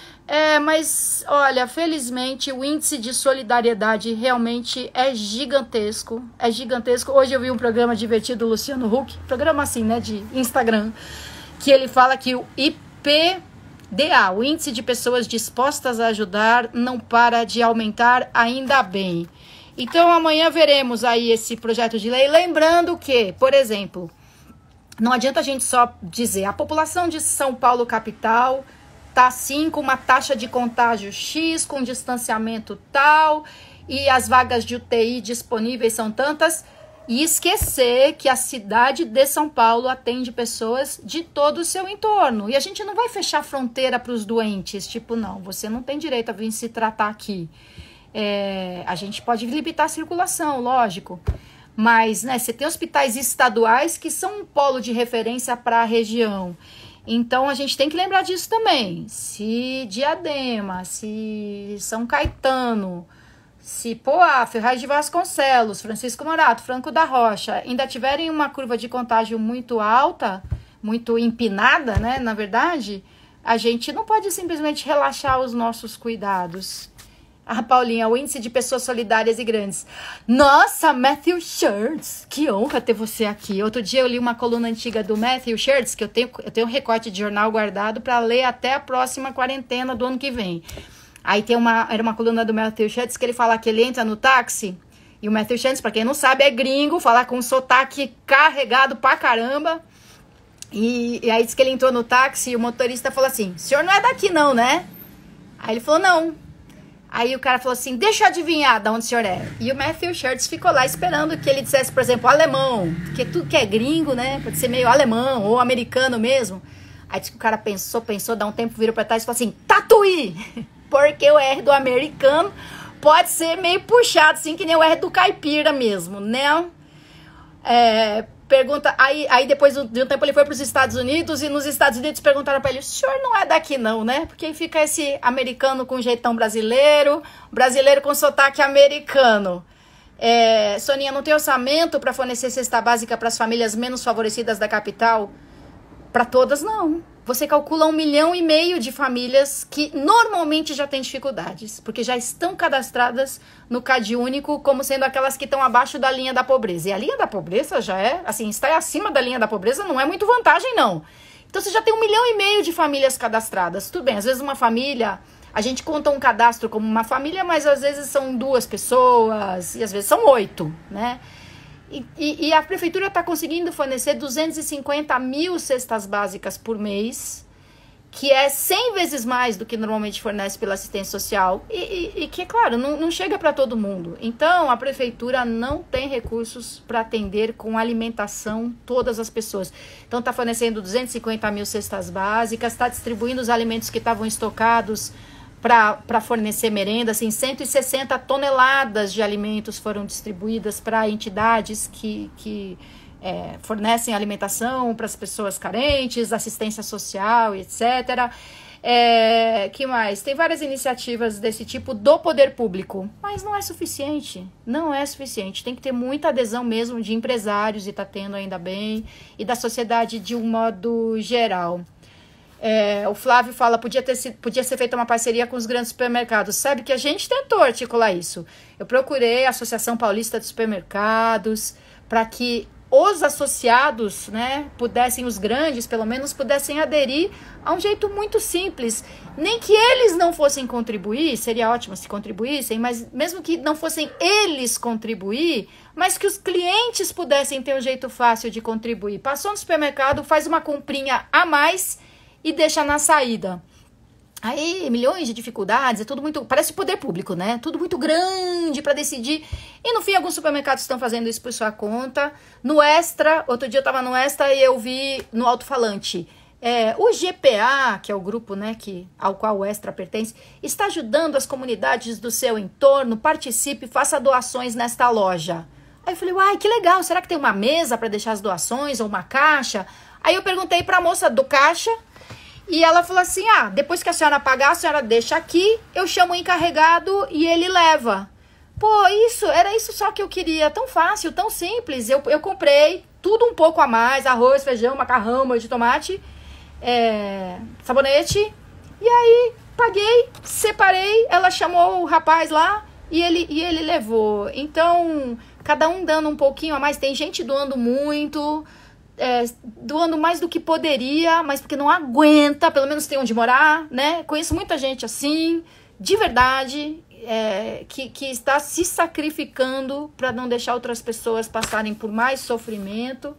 É, mas, olha, felizmente o índice de solidariedade realmente é gigantesco, é gigantesco. Hoje eu vi um programa divertido do Luciano Huck, programa assim, né, de Instagram, que ele fala que o I P D A, o índice de pessoas dispostas a ajudar, não para de aumentar, ainda bem. Então, amanhã veremos aí esse projeto de lei. Lembrando que, por exemplo, não adianta a gente só dizer a população de São Paulo capital está assim com uma taxa de contágio X, com distanciamento tal, e as vagas de U T I disponíveis são tantas, e esquecer que a cidade de São Paulo atende pessoas de todo o seu entorno. E a gente não vai fechar a fronteira para os doentes, tipo, não, você não tem direito a vir se tratar aqui. É, a gente pode limitar a circulação, lógico, mas né, você tem hospitais estaduais que são um polo de referência para a região. Então, a gente tem que lembrar disso também. Se Diadema, se São Caetano, se Poá, Ferraz de Vasconcelos, Francisco Morato, Franco da Rocha ainda tiverem uma curva de contágio muito alta, muito empinada, né, na verdade, a gente não pode simplesmente relaxar os nossos cuidados. Ah, Paulinha, o índice de pessoas solidárias e grandes. Nossa, Matthew Shirts, que honra ter você aqui. Outro dia eu li uma coluna antiga do Matthew Shirts, que eu tenho, eu tenho um recorte de jornal guardado para ler até a próxima quarentena do ano que vem. Aí tem uma, era uma coluna do Matthew Shirts que ele fala que ele entra no táxi, e o Matthew Shirts, para quem não sabe, é gringo, fala com um sotaque carregado pra caramba. E, e aí diz que ele entrou no táxi e o motorista falou assim, o senhor não é daqui não, né? Aí ele falou, não. Aí o cara falou assim, deixa eu adivinhar de onde o senhor é. E o Matthew Shirts ficou lá esperando que ele dissesse, por exemplo, alemão. Porque tudo que é gringo, né? Pode ser meio alemão ou americano mesmo. Aí disse que o cara pensou, pensou, dá um tempo, virou pra trás e falou assim, Tatuí! Porque o R do americano pode ser meio puxado, assim, que nem o R do caipira mesmo, né? É... Pergunta, aí, aí depois de um tempo ele foi para os Estados Unidos e nos Estados Unidos perguntaram para ele, o senhor não é daqui não, né? Porque aí fica esse americano com jeitão brasileiro, brasileiro com sotaque americano. É, Soninha, não tem orçamento para fornecer cesta básica para as famílias menos favorecidas da capital? Para todas, não. Você calcula um milhão e meio de famílias que normalmente já têm dificuldades, porque já estão cadastradas no Cade Único como sendo aquelas que estão abaixo da linha da pobreza. E a linha da pobreza já é, assim, estar acima da linha da pobreza não é muito vantagem, não. Então você já tem um milhão e meio de famílias cadastradas. Tudo bem, às vezes uma família, A gente conta um cadastro como uma família, mas às vezes são duas pessoas, e às vezes são oito, né? E, e, e a prefeitura está conseguindo fornecer duzentas e cinquenta mil cestas básicas por mês, que é cem vezes mais do que normalmente fornece pela assistência social, e, e, e que, é claro, não, não chega para todo mundo. Então, a prefeitura não tem recursos para atender com alimentação todas as pessoas. Então, está fornecendo duzentas e cinquenta mil cestas básicas, está distribuindo os alimentos que estavam estocados para fornecer merenda, assim, cento e sessenta toneladas de alimentos foram distribuídas para entidades que... que É, fornecem alimentação para as pessoas carentes, assistência social, etcétera. É, que mais? Tem várias iniciativas desse tipo do poder público, mas não é suficiente, não é suficiente. Tem que ter muita adesão mesmo de empresários, e está tendo ainda bem, e da sociedade de um modo geral. É, o Flávio fala, podia, ter, podia ser feita uma parceria com os grandes supermercados. Sabe que a gente tentou articular isso. Eu procurei a Associação Paulista de Supermercados para que os associados, né, pudessem, os grandes pelo menos, pudessem aderir a um jeito muito simples. Nem que eles não fossem contribuir, seria ótimo se contribuíssem, mas mesmo que não fossem eles contribuir, mas que os clientes pudessem ter um jeito fácil de contribuir. Passou no supermercado, faz uma comprinha a mais e deixa na saída. Aí, milhões de dificuldades, é tudo muito... Parece poder público, né? Tudo muito grande para decidir. E, no fim, alguns supermercados estão fazendo isso por sua conta. No Extra, outro dia eu estava no Extra e eu vi no alto-falante. É, o G P A, que é o grupo, né, que, ao qual o Extra pertence, está ajudando as comunidades do seu entorno. Participe, faça doações nesta loja. Aí eu falei, uai, que legal. Será que tem uma mesa para deixar as doações ou uma caixa? Aí eu perguntei para a moça do caixa. E ela falou assim, ah, depois que a senhora pagar, a senhora deixa aqui, eu chamo o encarregado e ele leva. Pô, isso, era isso só que eu queria, tão fácil, tão simples. Eu, eu comprei tudo um pouco a mais, arroz, feijão, macarrão, molho de tomate, é, sabonete. E aí, paguei, separei, ela chamou o rapaz lá e ele, e ele levou. Então, cada um dando um pouquinho a mais, tem gente doando muito... É, doando mais do que poderia, mas porque não aguenta, pelo menos tem onde morar, né? Conheço muita gente assim, de verdade, é, que, que está se sacrificando para não deixar outras pessoas passarem por mais sofrimento.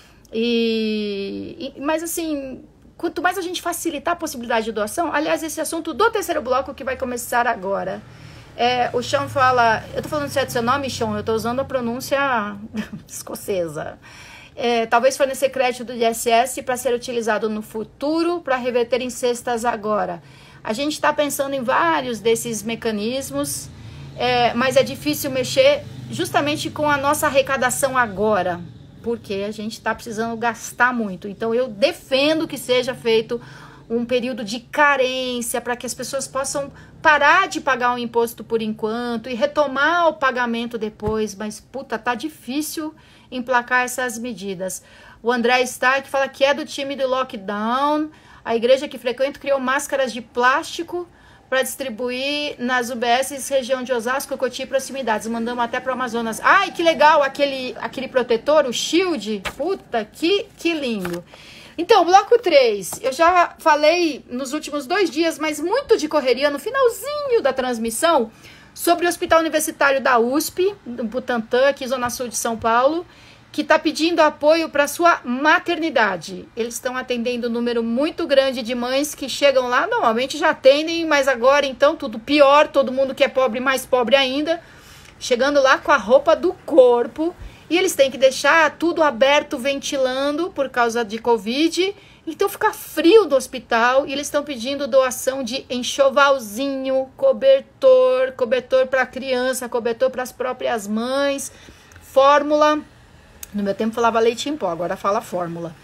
E, e, mas assim, quanto mais a gente facilitar a possibilidade de doação, aliás, esse assunto do terceiro bloco que vai começar agora. É, o Sean fala, eu tô falando certo seu nome, Sean? Eu tô usando a pronúncia escocesa. É, talvez fornecer crédito do I S S para ser utilizado no futuro para reverter em cestas agora. A gente está pensando em vários desses mecanismos, é, mas é difícil mexer justamente com a nossa arrecadação agora, porque a gente está precisando gastar muito. Então eu defendo que seja feito um período de carência para que as pessoas possam parar de pagar o imposto por enquanto e retomar o pagamento depois, mas puta, tá difícil emplacar essas medidas. O André Stark fala que é do time do lockdown. A igreja que frequento criou máscaras de plástico para distribuir nas U B S região de Osasco, Cotia e proximidades. Mandamos até para o Amazonas. Ai, que legal aquele, aquele protetor, o Shield. Puta, que, que lindo. Então, bloco três. Eu já falei nos últimos dois dias, mas muito de correria, no finalzinho da transmissão, sobre o Hospital Universitário da U S P, do Butantã, aqui Zona Sul de São Paulo, que está pedindo apoio para sua maternidade. Eles estão atendendo um número muito grande de mães que chegam lá, normalmente já atendem, mas agora então tudo pior, todo mundo que é pobre, mais pobre ainda, chegando lá com a roupa do corpo, e eles têm que deixar tudo aberto, ventilando por causa de Covid. Então fica frio do hospital e eles estão pedindo doação de enxovalzinho, cobertor, cobertor para criança, cobertor para as próprias mães, fórmula. No meu tempo falava leite em pó, agora fala fórmula.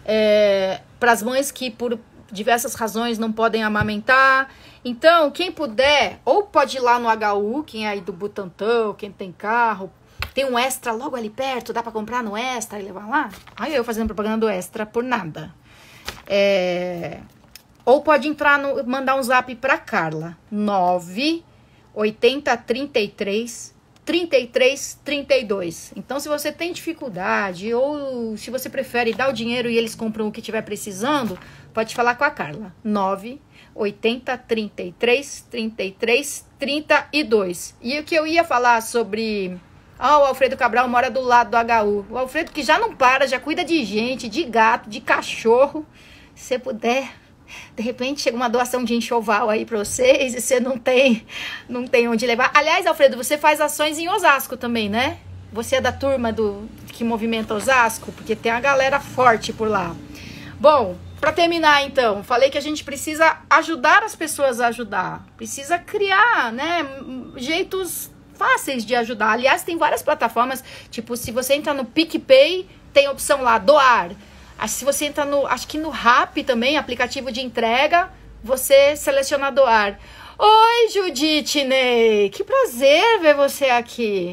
É, para as mães que por diversas razões não podem amamentar. Então, quem puder, ou pode ir lá no H U, quem é aí do Butantã, quem tem carro, tem um Extra logo ali perto, dá para comprar no Extra e levar lá. Aí eu fazendo propaganda do Extra por nada. É, ou pode entrar no, mandar um zap para Carla, nove oitenta, trinta e três, trinta e três, trinta e dois. Então, se você tem dificuldade ou se você prefere dar o dinheiro e eles compram o que estiver precisando, pode falar com a Carla. nove oitenta, trinta e três, trinta e três, trinta e dois. E o que eu ia falar sobre... Ah, oh, o Alfredo Cabral mora do lado do H U. O Alfredo que já não para, já cuida de gente, de gato, de cachorro. Se você puder... De repente chega uma doação de enxoval aí pra vocês e você não tem, não tem onde levar. Aliás, Alfredo, você faz ações em Osasco também, né? Você é da turma do que movimenta Osasco? Porque tem uma galera forte por lá. Bom, pra terminar então, falei que a gente precisa ajudar as pessoas a ajudar. Precisa criar, né, jeitos fáceis de ajudar. Aliás, tem várias plataformas, tipo, se você entra no PicPay, tem a opção lá, doar. Se você entra no, acho que no Rappi também, aplicativo de entrega, você seleciona doar. Oi, Judite Ney, que prazer ver você aqui.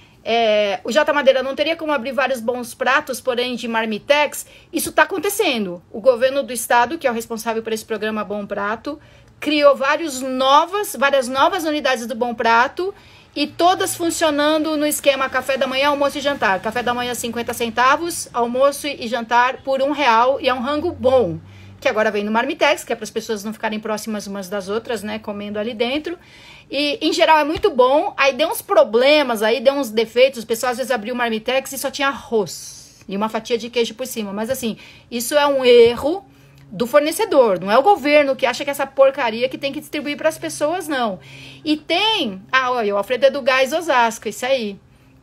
É, o J Madeira não teria como abrir vários bons pratos, porém de marmitex. Isso está acontecendo. O governo do estado, que é o responsável por esse programa Bom Prato, criou vários novas, várias novas unidades do Bom Prato, e todas funcionando no esquema café da manhã, almoço e jantar. Café da manhã cinquenta centavos, almoço e jantar por um real. E é um rango bom, que agora vem no Marmitex, que é para as pessoas não ficarem próximas umas das outras, né? Comendo ali dentro. E, em geral, é muito bom. Aí deu uns problemas, aí deu uns defeitos. O pessoal às vezes abriu o Marmitex e só tinha arroz e uma fatia de queijo por cima. Mas assim, isso é um erro do fornecedor, não é o governo que acha que essa porcaria que tem que distribuir para as pessoas, não. E tem, ah, olha, o Alfredo é do Gás Osasco, isso aí.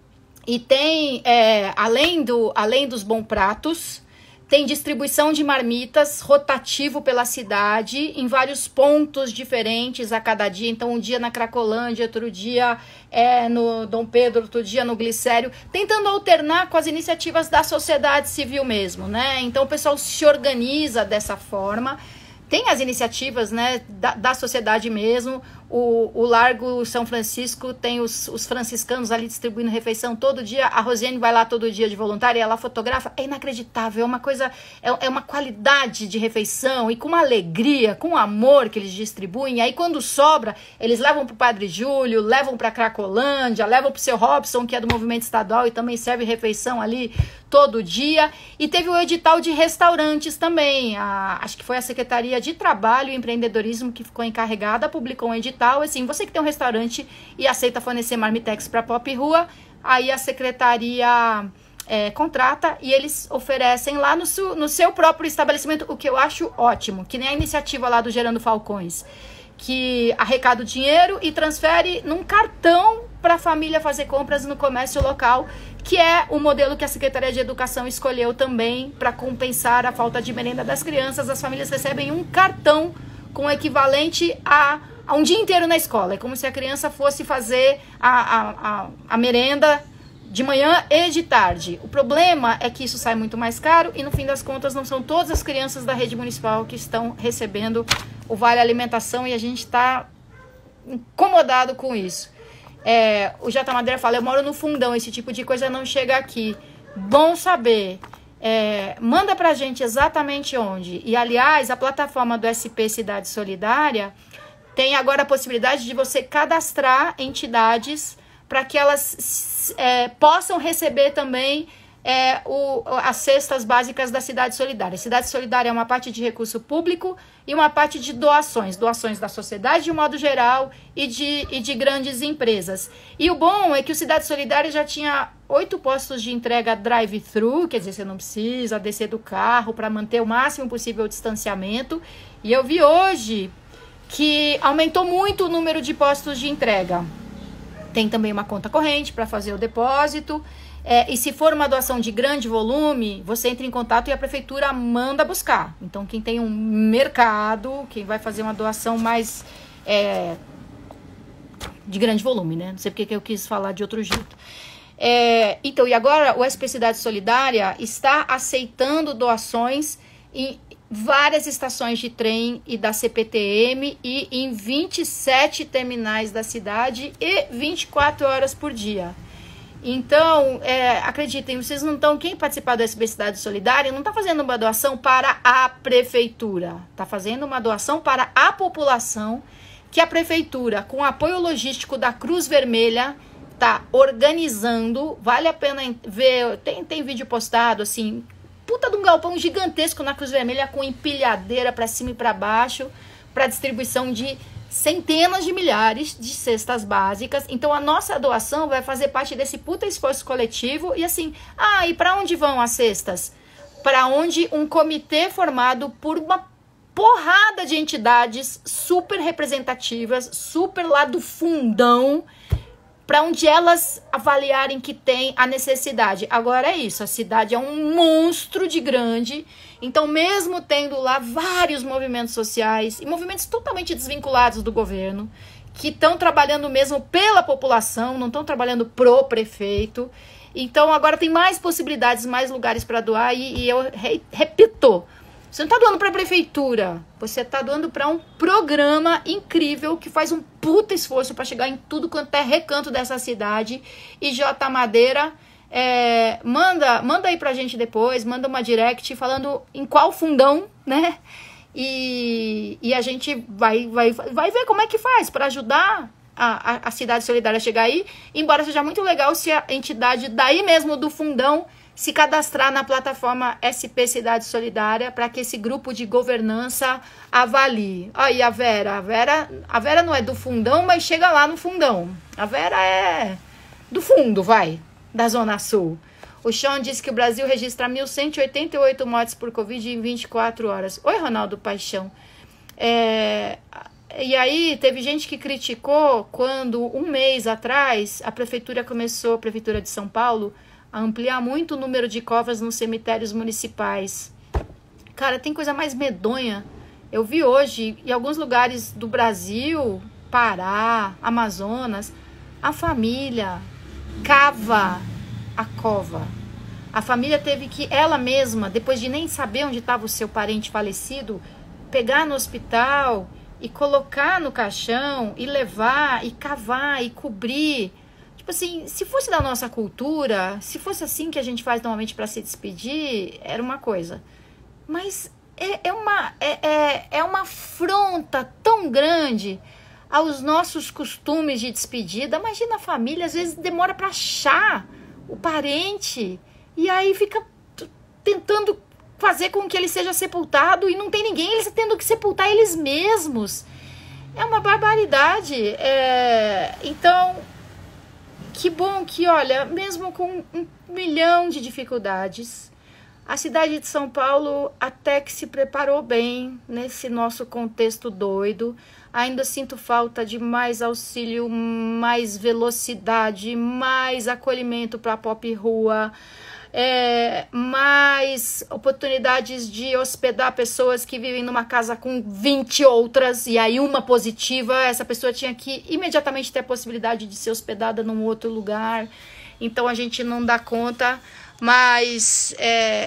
E tem, é, além, do, além dos Bom Pratos, tem distribuição de marmitas rotativo pela cidade, em vários pontos diferentes a cada dia. Então, um dia na Cracolândia, outro dia é, no Dom Pedro, outro dia no Glicério, tentando alternar com as iniciativas da sociedade civil mesmo, né? Então, o pessoal se organiza dessa forma. Tem as iniciativas, né, da, da sociedade mesmo. O, o Largo São Francisco tem os, os franciscanos ali distribuindo refeição todo dia. A Rosiane vai lá todo dia de voluntária, ela fotografa. É inacreditável, é uma coisa, é, é uma qualidade de refeição e com uma alegria, com amor que eles distribuem. E aí quando sobra, eles levam para o Padre Júlio, levam para Cracolândia, levam para o seu Robson, que é do movimento estadual e também serve refeição ali todo dia. E teve o edital de restaurantes também. A, acho que foi a Secretaria de Trabalho e Empreendedorismo que ficou encarregada, publicou um edital. Assim, você que tem um restaurante e aceita fornecer marmitex para Pop Rua, aí a secretaria é, contrata e eles oferecem lá no, su, no seu próprio estabelecimento, o que eu acho ótimo, que nem a iniciativa lá do Gerando Falcões, que arrecada o dinheiro e transfere num cartão para a família fazer compras no comércio local, que é o modelo que a Secretaria de Educação escolheu também para compensar a falta de merenda das crianças. As famílias recebem um cartão com equivalente a a um dia inteiro na escola. É como se a criança fosse fazer a, a, a, a merenda de manhã e de tarde. O problema é que isso sai muito mais caro e, no fim das contas, não são todas as crianças da rede municipal que estão recebendo o Vale Alimentação e a gente está incomodado com isso. É, o J. Madeira fala, eu moro no fundão, esse tipo de coisa não chega aqui. Bom saber. É, manda pra gente exatamente onde. E, aliás, a plataforma do S P Cidade Solidária tem agora a possibilidade de você cadastrar entidades para que elas é, possam receber também é, o, as cestas básicas da Cidade Solidária. A Cidade Solidária é uma parte de recurso público e uma parte de doações. Doações da sociedade de um modo geral e de, e de grandes empresas. E o bom é que o Cidade Solidária já tinha oito postos de entrega drive-thru, quer dizer, você não precisa descer do carro para manter o máximo possível o distanciamento. E eu vi hoje que aumentou muito o número de postos de entrega. Tem também uma conta corrente para fazer o depósito. É, e se for uma doação de grande volume, você entra em contato e a prefeitura manda buscar. Então, quem tem um mercado, quem vai fazer uma doação mais é, de grande volume, né? Não sei porque que eu quis falar de outro jeito. É, então, e agora o S P Cidade Solidária está aceitando doações em várias estações de trem e da C P T M e em vinte e sete terminais da cidade e vinte e quatro horas por dia. Então, é, acreditem, vocês não estão, quem participar do S B Cidade Solidária não está fazendo uma doação para a prefeitura, está fazendo uma doação para a população que a prefeitura, com apoio logístico da Cruz Vermelha, tá organizando, vale a pena ver, tem, tem vídeo postado, assim, puta de um galpão gigantesco na Cruz Vermelha com empilhadeira para cima e para baixo, para distribuição de centenas de milhares de cestas básicas. Então a nossa doação vai fazer parte desse puta esforço coletivo. E assim, ah, e para onde vão as cestas? Para onde um comitê formado por uma porrada de entidades super representativas, super lá do fundão, para onde elas avaliarem que tem a necessidade. Agora é isso, a cidade é um monstro de grande, então mesmo tendo lá vários movimentos sociais e movimentos totalmente desvinculados do governo, que estão trabalhando mesmo pela população, não estão trabalhando pro prefeito, então agora tem mais possibilidades, mais lugares para doar, e, e eu re, repito, você não está doando para a prefeitura, você está doando para um programa incrível que faz um puta esforço para chegar em tudo quanto é recanto dessa cidade. E J Madeira, é, manda, manda aí pra gente depois, manda uma direct falando em qual fundão, né? E, e a gente vai, vai, vai ver como é que faz para ajudar a, a, a Cidade Solidária a chegar aí, embora seja muito legal se a entidade daí mesmo do fundão se cadastrar na plataforma S P Cidade Solidária para que esse grupo de governança avalie. Aí a Vera, a Vera, a Vera não é do fundão, mas chega lá no fundão. A Vera é do fundo, vai, da Zona Sul. O Sean disse que o Brasil registra mil cento e oitenta e oito mortes por Covid em vinte e quatro horas. Oi, Ronaldo Paixão. É... E aí, teve gente que criticou quando, um mês atrás, a prefeitura começou, a prefeitura de São Paulo, a ampliar muito o número de covas nos cemitérios municipais. Cara, tem coisa mais medonha. Eu vi hoje, em alguns lugares do Brasil, Pará, Amazonas, a família cava a cova. A família teve que, ela mesma, depois de nem saber onde estava o seu parente falecido, pegar no hospital e colocar no caixão, e levar, e cavar, e cobrir. Tipo assim, se fosse da nossa cultura, se fosse assim que a gente faz normalmente para se despedir, era uma coisa. Mas é, é, uma, é, é, é uma afronta tão grande aos nossos costumes de despedida. Imagina a família, às vezes demora para achar o parente, e aí fica tentando fazer com que ele seja sepultado, e não tem ninguém, eles tendo que sepultar eles mesmos. É uma barbaridade. É, então... Que bom que, olha, mesmo com um milhão de dificuldades, a cidade de São Paulo até que se preparou bem nesse nosso contexto doido. Ainda sinto falta de mais auxílio, mais velocidade, mais acolhimento para a pop rua, é, mais oportunidades de hospedar pessoas que vivem numa casa com vinte outras, e aí uma positiva, essa pessoa tinha que imediatamente ter a possibilidade de ser hospedada num outro lugar. Então a gente não dá conta, mas é,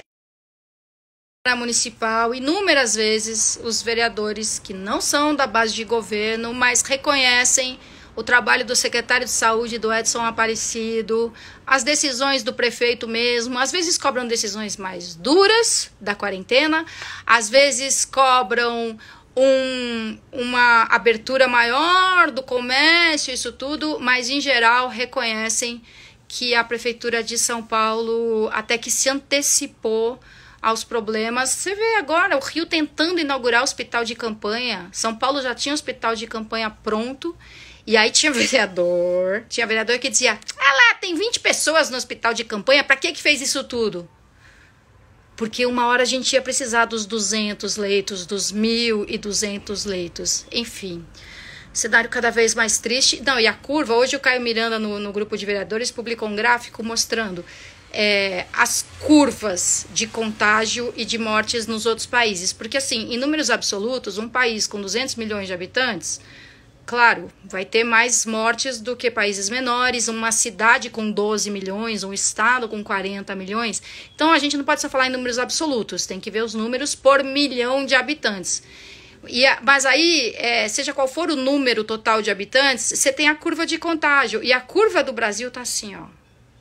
na municipal, inúmeras vezes os vereadores que não são da base de governo, mas reconhecem o trabalho do secretário de saúde, do Edson Aparecido, as decisões do prefeito mesmo, às vezes cobram decisões mais duras da quarentena, às vezes cobram um, uma abertura maior do comércio, isso tudo, mas em geral reconhecem que a prefeitura de São Paulo até que se antecipou aos problemas. Você vê agora o Rio tentando inaugurar o hospital de campanha, São Paulo já tinha hospital de campanha pronto. E aí tinha vereador, tinha vereador que dizia, ah lá, tem vinte pessoas no hospital de campanha, pra que que fez isso tudo? Porque uma hora a gente ia precisar dos duzentos leitos, dos mil e duzentos leitos, enfim. Cenário cada vez mais triste. Não, e a curva, hoje o Caio Miranda no, no grupo de vereadores publicou um gráfico mostrando é, as curvas de contágio e de mortes nos outros países. Porque assim, em números absolutos, um país com duzentos milhões de habitantes, claro, vai ter mais mortes do que países menores, uma cidade com doze milhões, um estado com quarenta milhões. Então, a gente não pode só falar em números absolutos, tem que ver os números por milhão de habitantes. E a, mas aí, é, seja qual for o número total de habitantes, você tem a curva de contágio. E a curva do Brasil tá assim, ó,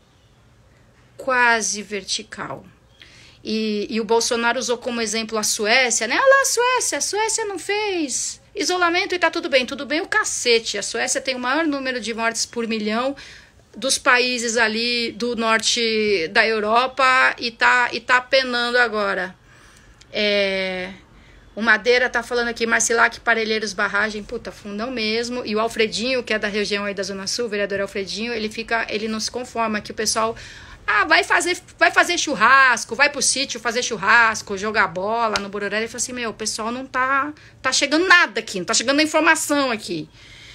quase vertical. E, e o Bolsonaro usou como exemplo a Suécia, né? Olha lá a Suécia, a Suécia não fez isolamento e tá tudo bem. Tudo bem o cacete. A Suécia tem o maior número de mortes por milhão dos países ali do norte da Europa e tá, e tá penando agora. É, o Madeira tá falando aqui, Marcilac, Parelheiros, Barragem, puta, fundão mesmo. E o Alfredinho, que é da região aí da Zona Sul, o vereador Alfredinho, ele fica, ele não se conforma que o pessoal, ah, vai fazer, vai fazer churrasco, vai pro sítio fazer churrasco, jogar bola no Bororé. Ele fala assim, meu, o pessoal não tá, tá chegando nada aqui, não tá chegando informação aqui.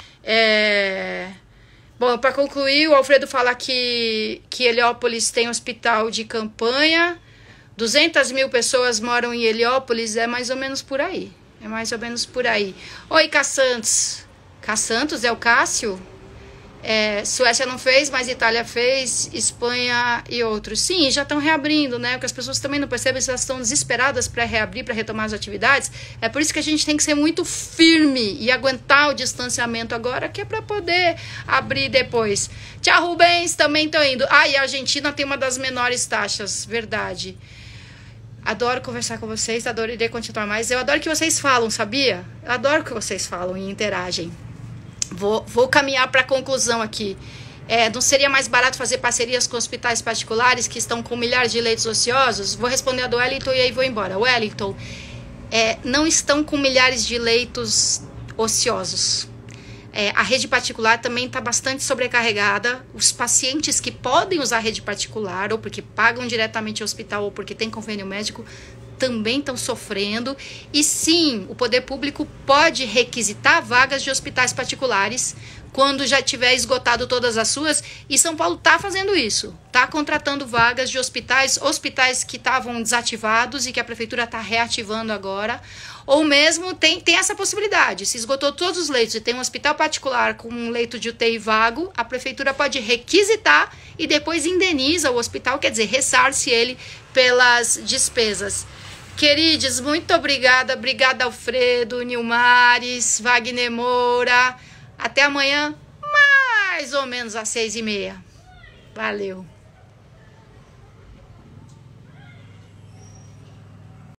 É... Bom, para concluir, o Alfredo fala que, que Heliópolis tem hospital de campanha, duzentas mil pessoas moram em Heliópolis, é mais ou menos por aí. É mais ou menos por aí. Oi, Cassantos. Cassantos é o Cássio? É, Suécia não fez, mas Itália fez, Espanha e outros. Sim, já estão reabrindo, né? Porque as pessoas também não percebem, elas estão desesperadas para reabrir, para retomar as atividades. É por isso que a gente tem que ser muito firme e aguentar o distanciamento agora, que é para poder abrir depois. Tchau, Rubens, também estou indo. Ah, e a Argentina tem uma das menores taxas, verdade. Adoro conversar com vocês, adoraria continuar mais. Eu adoro que vocês falam, sabia? Eu adoro que vocês falam e interagem. Vou, vou caminhar para a conclusão aqui. É, não seria mais barato fazer parcerias com hospitais particulares que estão com milhares de leitos ociosos? Vou responder a do Wellington e aí vou embora. Wellington, é, não estão com milhares de leitos ociosos. É, a rede particular também está bastante sobrecarregada. Os pacientes que podem usar a rede particular, ou porque pagam diretamente ao hospital, ou porque tem convênio médico, também estão sofrendo. E sim, o poder público pode requisitar vagas de hospitais particulares quando já tiver esgotado todas as suas, e São Paulo está fazendo isso, está contratando vagas de hospitais, hospitais que estavam desativados e que a prefeitura está reativando agora, ou mesmo tem, tem essa possibilidade, se esgotou todos os leitos e tem um hospital particular com um leito de U T I vago, a prefeitura pode requisitar e depois indeniza o hospital, quer dizer, ressarce ele pelas despesas. Queridos, muito obrigada. Obrigada, Alfredo, Nilmares, Wagner Moura. Até amanhã, mais ou menos às seis e meia. Valeu.